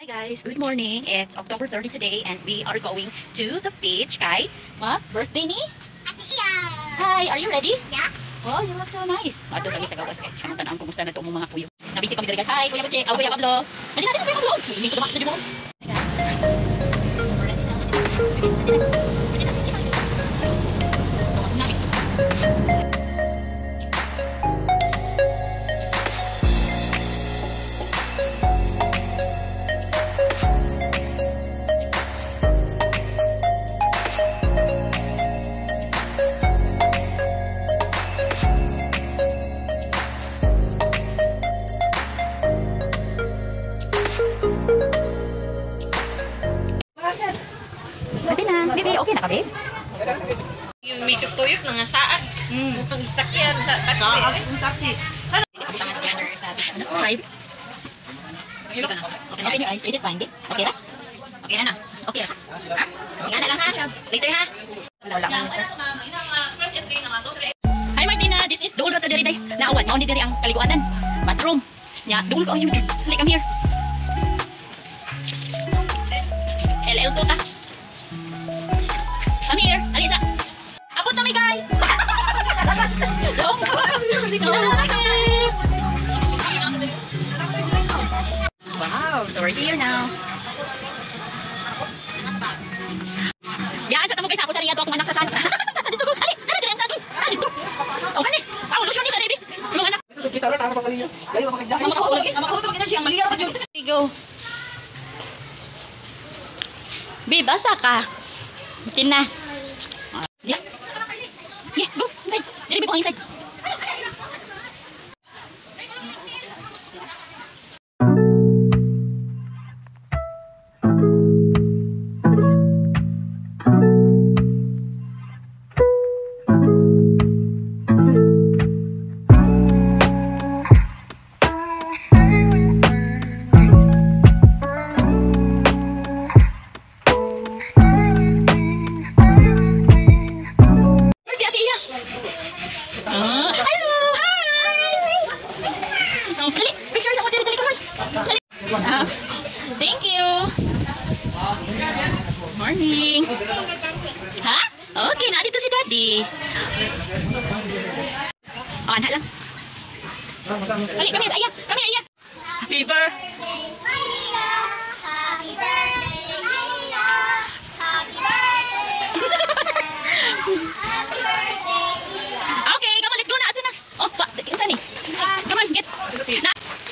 Hi guys, good morning. It's October 30 today and we are going to the beach kay birthday ni Ate Iya. Hi, are you ready? Yeah. Oh, you look so nice. Ato kami sa gawas guys. Siya tanang kumusta na to mga kuyo. Nabisi kami diri guys. Hi, Kuya Buche. Kuya Pablo. Dali natin Kuya Pablo. Swimming to the max na mo. Bibi, okay na ka, babe? Yung may tutuyok na nga saan. Ang sakyan sa taxi. Ang taxi. Punta nga together sa ano? Private? Okay na. Open your eyes. Is it fine, babe? Okay na? Okay na na. Okay na. Ha? Tingnan na lang ha. Later ha. Wala lang siya. Hi Martina, this is Dol Rata Diri Day. Naawat, mauni diri ang kaliguanan. Bathroom. Nya, Dol ko ang YouTube. Like I'm here. LL Tuta. Come here, Alisa. Abot na mi guys. Wow, so we're here now. Yan sa tamo guys, ako sa riya to akong anak sa Santa. Dito ko, ali, dali sa atin. Dito. Oh, kani. Aw, lusyon ni sa baby. Yung anak. Kita ron ako pagaliyo. Layo makagdahay. Makahutog na siya, maliya pa jud. Go. Babe, asa ka? Tina. Yeah. Yeah, go inside. Jadi go inside. Thank you. Morning. Ha? Okay, na dito si Daddy. Oh, anak lang. Ali, come here, Aya. Come here, Aya. Happy birthday. Happy birthday, Iya. Happy birthday. Happy birthday, Iya. Okay, come on, let's go na. Ato na. Oh, pa, saan ni? Come on, get. Na.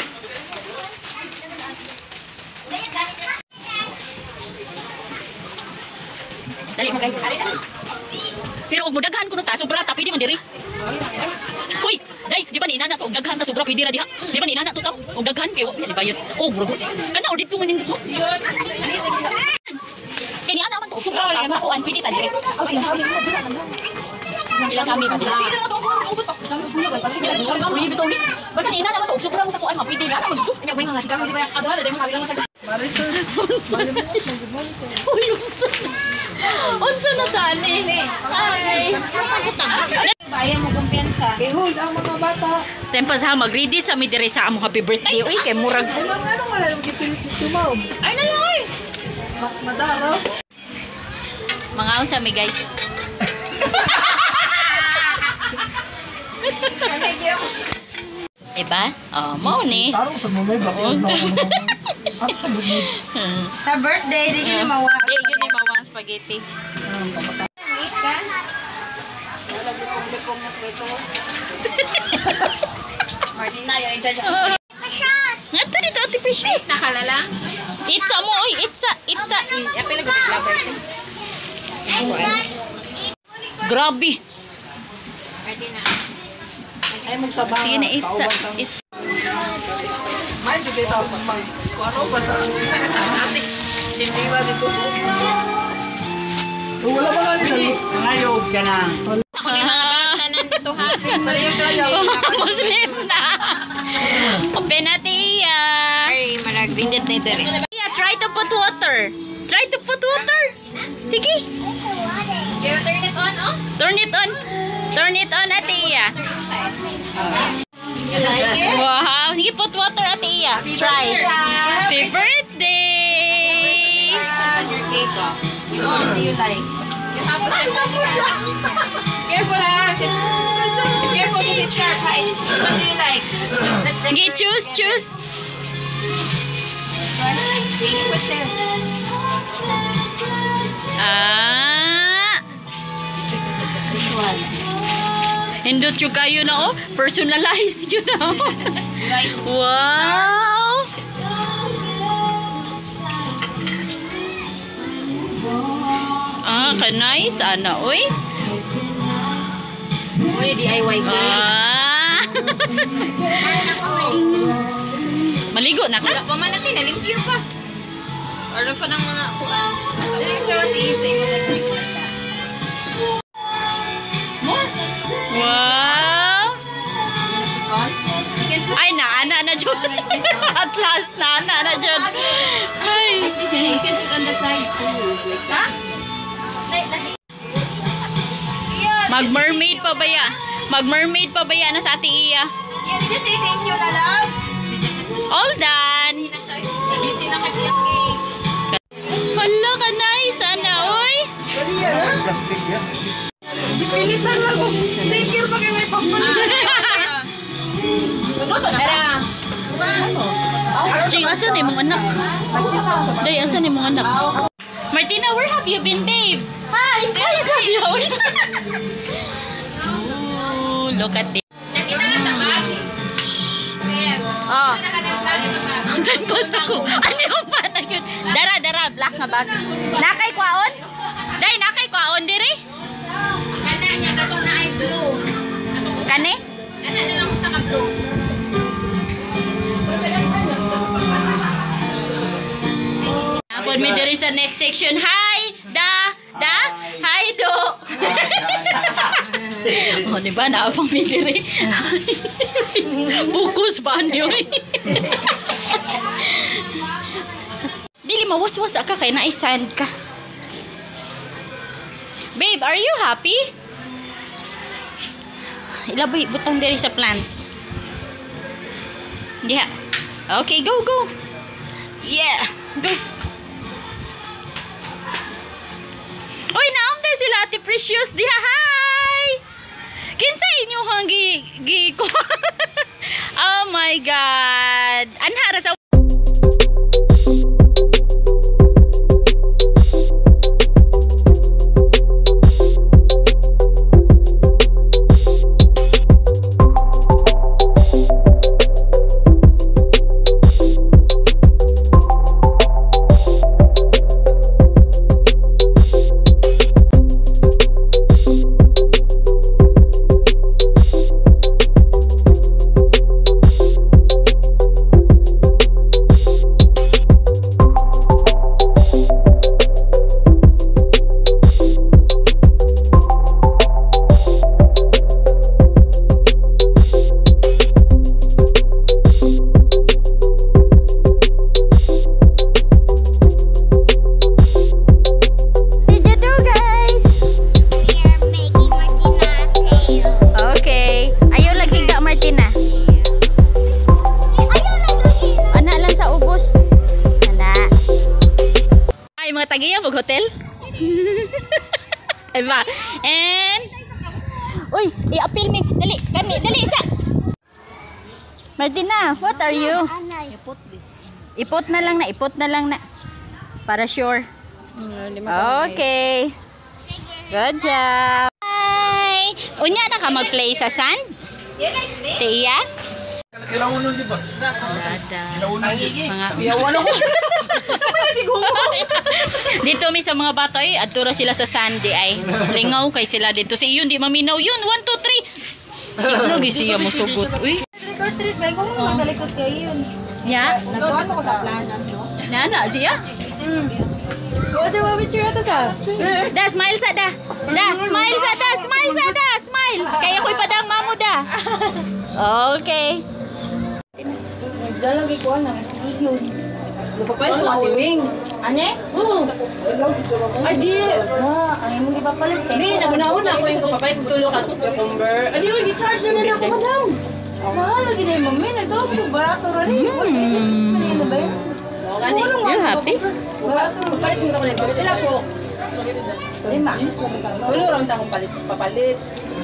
Dali mo guys. Pero og mudaghan ko ta sobra ta pwede man diri. Hoy, dai, di ba ni nana to og daghan ta sobra pwede ra diha. Di ba ni nana to ta og daghan kay wa ni bayad. Oh, bro. Kana o dito man ning. Kini ana man to sobra wala na ko an pwede sa diri. Ilang kami ba dila? Basta ni nana man to sobra mo sa kuan mapwede na man dito. Nya nga sigaw si ba adwa dai mo kabilang sa Marisol. Uy, unsa na tani? Hi. Bayan mo kumpiyansa. I-hold ang mga bata. Tempas ha mag-ready sa mi dire sa among happy birthday. Uy, kay murag. Anong wala nang gitumaw? Ay na lang oy. Madaraw. Mga unsa mi guys. Diba? Oh, mo ni. Tarong sa mo may bakit na ako. Ako sa bukid. Sa birthday, di ka na mawa. Di yun ni mawang spaghetti. Martina, yung in-charge. Ngato dito ati precious. Nakalala? Itsa mo oy, itsa. Yung pinag-bigla birthday. Grabe. Martina. Ay mong sabahan. Sige na itsa. It's May dito tayo pag kung ano ba sa atix. Hindi ba dito? Wala ba nga dito? Ngayog ka na. Ako ni mga bata nandito ha. Muslim na. Open na tiya. Ay, marag-bindit na ito rin. Tiya, try to put water. Try to put water. Sige. You turn it on, oh? Turn it on. Turn it on, Ate Iya. You like it? Wow. Sige, put water, Ate Iya. Try. Happy birthday. cake. Which one do you like? You have to careful ha. Careful because it's sharp. Hi. Which one do you like? Okay, choose. What's there? This one. Hindot yung kayo na oh. Personalized yun na oh. Right. Wow! Nice. Ana, oy. Uy, DIY girl. Maligo na ka? Wala pa man natin, nalimpyo pa. Order pa ng mga kuwan. Wow! Ay, naana na dyan. At last, naana na dyan. Ay. You can put on the side too. Ha? Mag-mermaid pa ba ya? Mag-mermaid pa ba ya na sa ating iya? Yeah, did you say thank you na love? All done. Busy na kasi ang cake. Hala ka, nice. Ana, oy. Plastic yan. Pilitan lang ko. Sticker pa kayo may pampalala. Tara. Jing, asan yung mga anak? Day, asan yung mga anak? Martina, where have you been, babe? Hi! Hi, Sadia! Ooh, look at this. Nakita na sa bag. Oh. Doon pa sa ko. Ano yung bata yun? Dara, black na bag. Nakay kwaon? Day, nakay kwaon, dire? Kana niya, kato na ay blue. Kane? Kana na lang mo sa ka-blue. Napod mi diri sa next section. Hi! Hi, Do! O, diba? Naapang mi diri. Bukus ba niyo? Dili, mawaswas ka kay na-sand ka. Babe, are you happy? Ilaboy, butang diri sa plants. Yeah. Okay, go. Yeah, go. Oy, naamday sila Ate Precious diha. Hi! Kinsa inyo hang gi ko? Oh my God. Anhara sa tagiya mag-hotel. Diba? And uy, i-appeal me. Dali, kami, dali isa. Martina, what are you? Ipot na lang na. Para sure. Okay. Good job. Hi. Unya na ka mag-play sa sand? Tiya? Kailangan nun, di ba? Dada. Mga iyawan ako. Dito mi sa mga bata ay adtura sila sa sandi ay lingaw kay sila dito si yun di maminaw yun 1 2 3 lagi siya mo sugot uy Trick or treat ba ko mo nagalikod kayo yun. ya Nagtuan mo ko sa planas no. na siya What's your picture ato sa? da smile sa da smile kaya ko'y padang mamo da okay Dalang ikuan na iyo. Lupapalit mo ati wing. Ane? Oo. Ay di. Ay mo gipapalit. Di naguna-una ko yung papay kog tulo ka cucumber. Adi oy gi-charge na ako madam. Mahal lagi na mo min ito ko barato ra ni. Ko di dis manila ba yun? Gani. You happy? Papalit mo ko nito. Pila po? 5. Ulo ron ta kung papalit.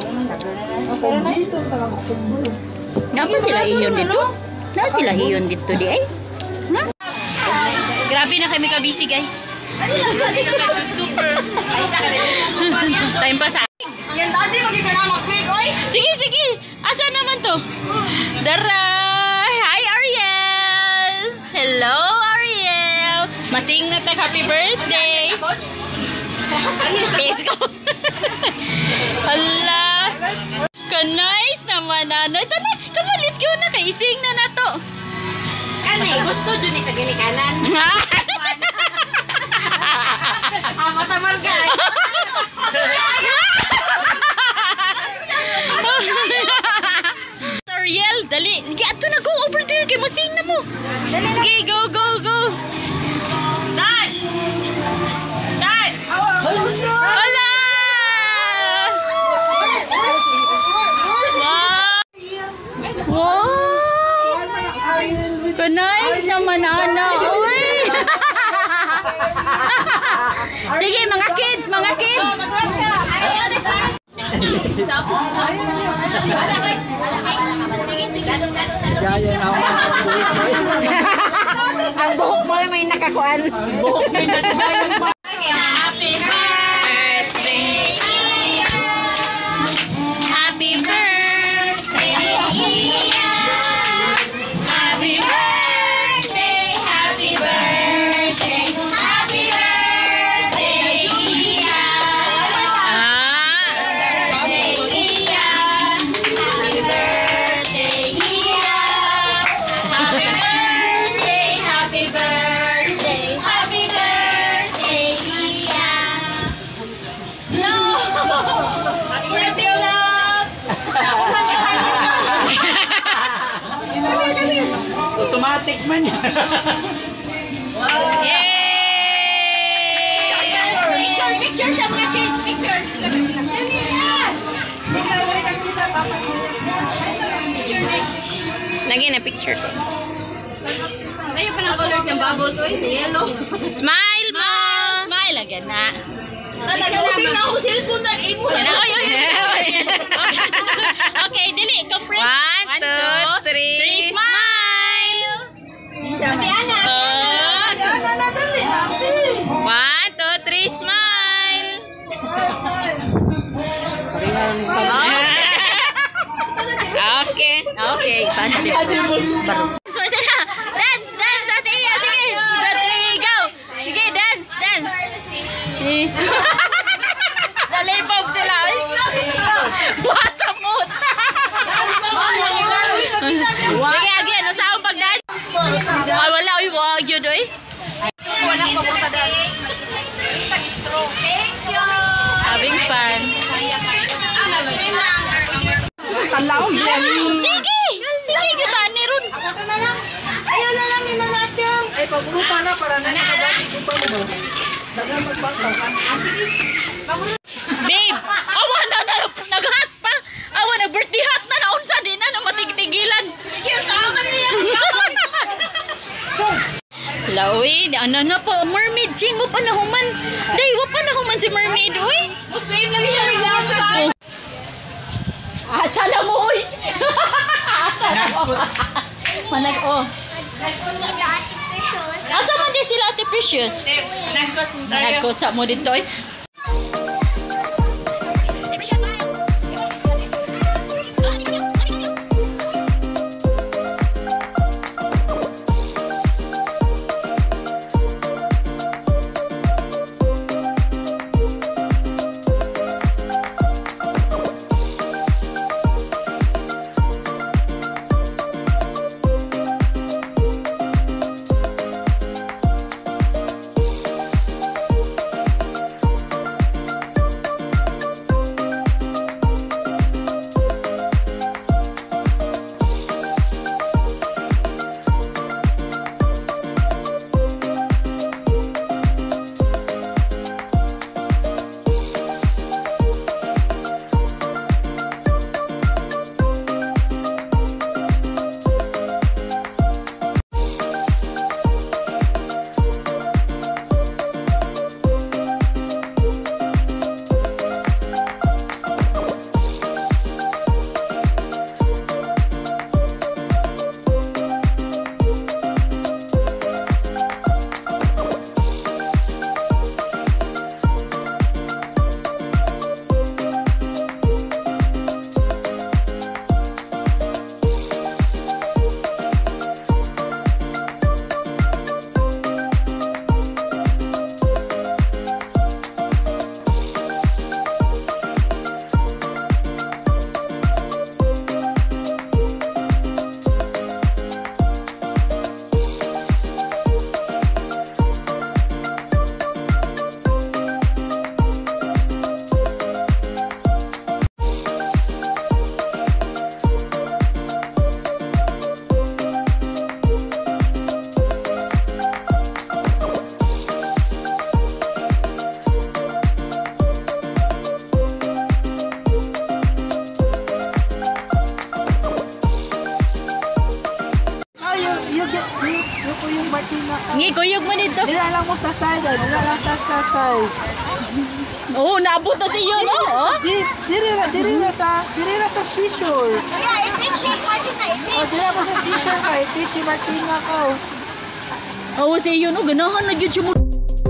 Nga pa sila iyon dito? Nga sila iyon dito di ay? Ha? Grabe na kami ka-busy guys. Super. Time pa sa Yan tadi lagi ka na mag-quick, oy. Sige, sige. Asa naman to? Daray! Hi, Ariel! Hello, Ariel! Masing na tag happy birthday! Peace ko! Hala! Ka-nice naman, ano? Ito na! Come on, let's go na! Kaising na na to! Kani, gusto dyan sa ginikanan. Masamar ka. Ariel, dali! Sige, ato na! Go over there! Kaya masing na mo! Okay, go, go, go! Dad! Dad! Hala! Wow! Nice naman, Ana. Uy! Sige, mga kids, mga kids. Ang buhok mo may nakakuan. Happy birthday! Happy birthday! Happy birthday! Happy birthday! Happy birthday! Happy birthday! Happy birthday! Happy birthday! No! Happy birthday, love! Automatic man yan. Yay! Picture, picture sa mga kids, picture. Lagi na picture ko. Ayun pa ng colors yung bubbles. Oy, yellow. Smile mo! Smile again na. Nag-shooting na akong cellphone na imo. Oy, oy, oy. Okay, dili. Compress. 1, 2, 3, smile! Ate Ana. 1, 2, 3, smile! Okay. Okay, pandi. Sorry na. Dance, dance, Ate Iya. Sige. 2, 3, go. Sige, dance, dance. Nalipog sila. Wasa mood. Sige, again. Ano sa akong pag-dance? Ay, wala. Uy, wag yun, oy. Walang papunta dahil. Having fun. Talaw, Sige! Sige, kita ni Ron. Ayun na lang yung nanatiyang. Ay, pagulupa na para na nakabati ko pa mo. Dagang magbangkaw ka. Babe, awa na nag-hot pa. Awa na birthday hot na naunsa din na matigtigilan. Sige, sama niya. Lawi, ano na po, mermaid ching pa na human. Day, wa pa na human si mermaid, uy. Muslim na siya reklamo sa akin. Asa na mo, uy. Asa na mo. Manag, oh. Asa man di sila Ate Precious? Nagkot mo dito, eh. mo dito. Dira lang mo sa side. Dira lang sa side. Oh, naabot na siya, no? Oh. Diri na sa seashore. Yeah, Itichi. Martina, Oh, dira ko sa seashore kay Tichi Martina ko. Oh, si yun, no? Ganahan na yun siya mo.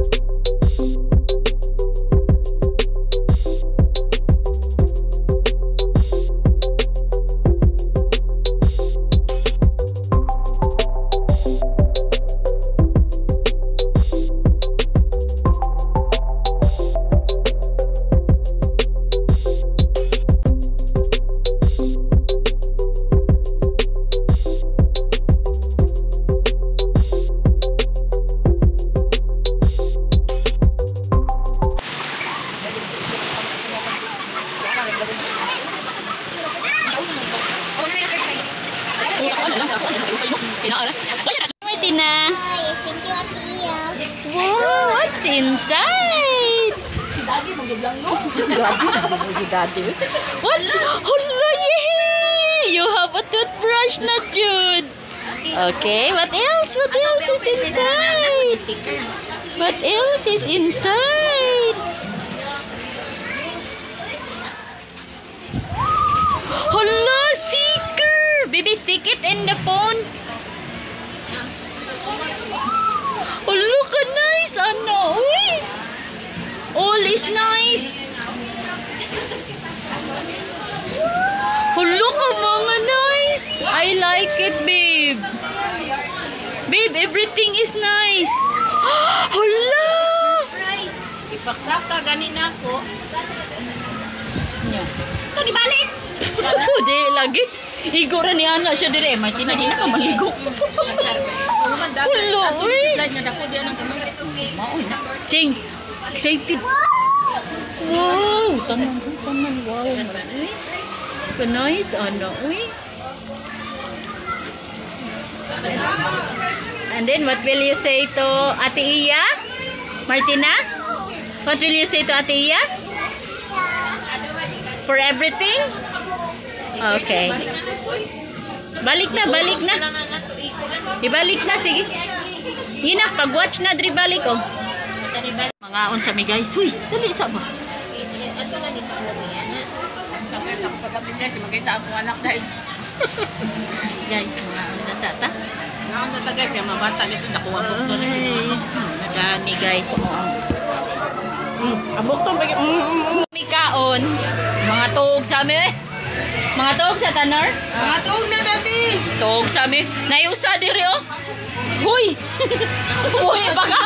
Martina. Hi, thank you, Tia. Wow, what's inside? Si Daddy. What's... Hala, yay! You have a toothbrush na, Jude. Okay, what else? What else is inside? What else is inside? Hala, sticker! Baby, stick it in the phone. Oh, look, nice. Ano? Uy! All is nice. Oh, look, mga nice. I like it, babe. Babe, everything is nice. Hala! Ipaksaka ganina ko. Ito, di balik. Di, lagi. Higo ra ni Ana siya dire. Martina, di na ka maligo. Hala, uy. Slide na dako diyan ang kamay. Ching, excited. Wow, tanan. Wow. Nice, ano, uy. And then, what will you say to Ate Iya? Martina? What will you say to Ate Iya? For everything? Okay. Balik na, balik na. Ibalik na, sige. Hinak, pag-watch na, dri balik, oh. Mga unsa mi guys. Uy, dali sa ba? Ato lang isa ko niya. Tagal lang pagkapit niya si makita ako anak dahil. Guys, mga unsa sa ta? Naon sa guys kay mga bata guys nakuha ko to na. Nagani guys mo ang Abok to pag mikaon. Mga tuog sa amin. Mga tuog sa tanar. mga tuog na dati. Tuog sa amin. Naiusa diri oh. Huy. Huy baka.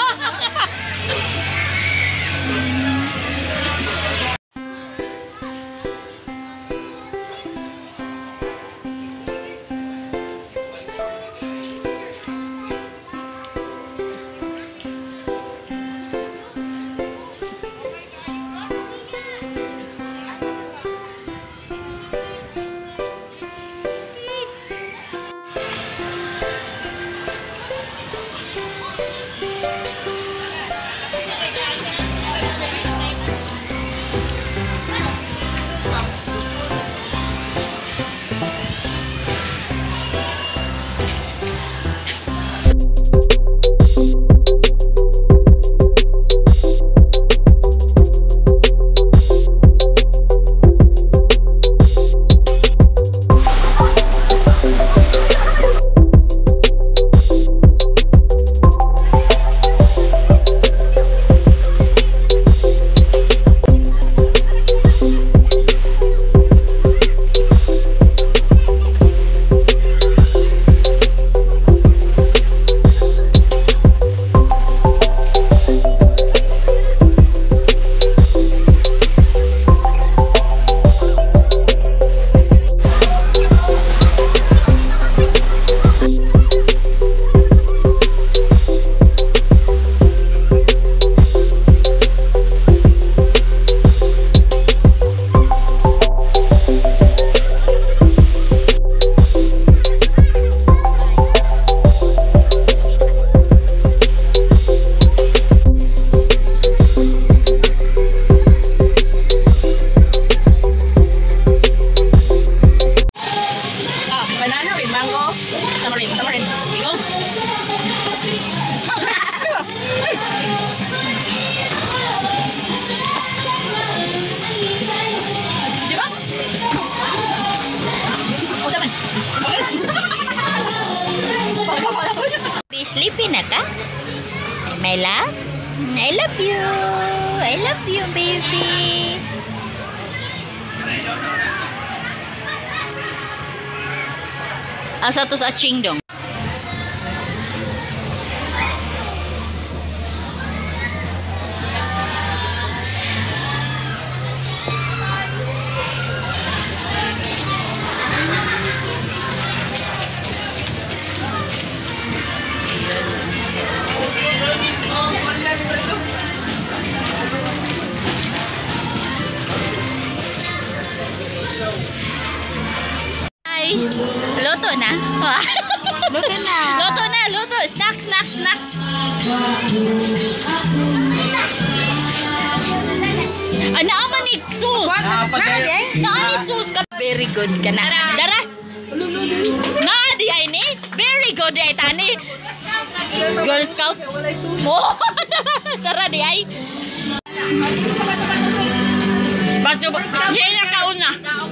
Masaya ka? My love? I love you. I love you, baby. Asa to sa aching dong? Ay, luto na. Luto na. Luto na, luto. Snack, snack, snack. Naaman ni sus. Naan ni sus. Very good ka na. Dara. Naadi ay ni. Very good ay tani. Girl Scout. Mo. Dara di ay. Bato ba? Hindi na kauna.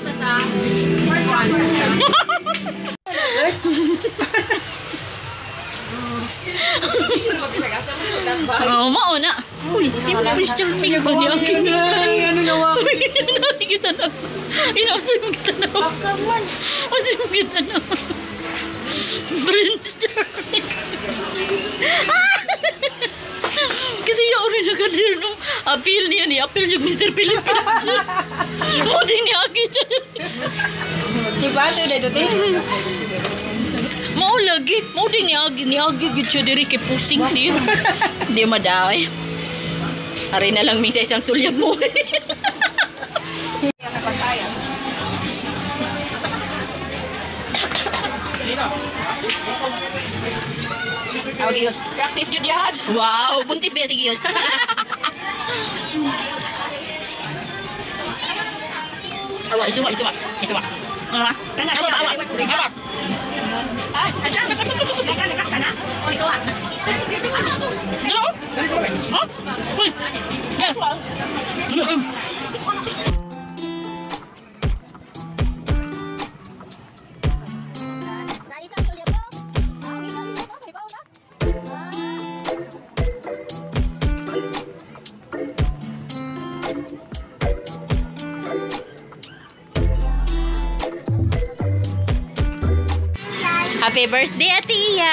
Oh, mauna. Uy, Prince Charming ba niya? Ano nawa? Kita na. Inausay mo kita na. Kaman. Usay mo kita na. Prince Charming. Kasi yung rin na kanina no. Appeal niya ni. Appeal yung Mr. Philippines. Muding niya agad siya. Diba ito na ito? Mau lagi. Muding niya agad siya diri kay pusing siya. Hindi madaway. Hari na lang misa isang sulyap mo. Okay, yun. Practice yun yan. Wow, buntis ba sige yun? Awa, isuwa. Awa. Ah, ayan. Lekat ka na. O, isuwa. Hello? Ha? Uy. Yeah. Happy birthday, Atiya!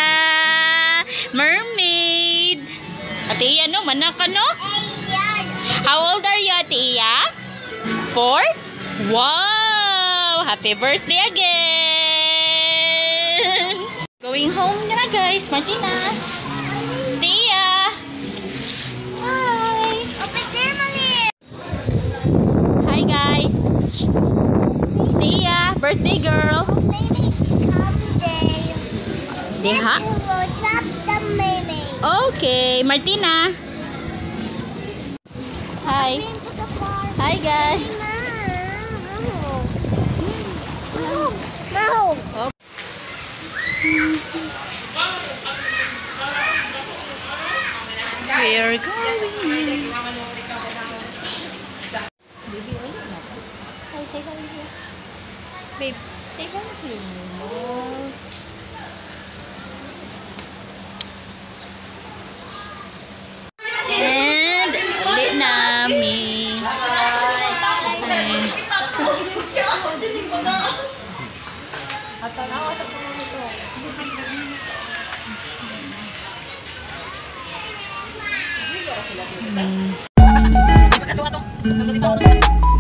Mermaid! Atiya, no? Manak ka, no? How old are you, Atiya? 4? Wow! Happy birthday again! Going home na, guys. Martina! Tia! Hi! Hi, guys! Tia! Birthday girl! Diha? Okay, Martina. Hi. Hi, guys. We're going. Babe, say hi to your mom. And ulit namin. Ato.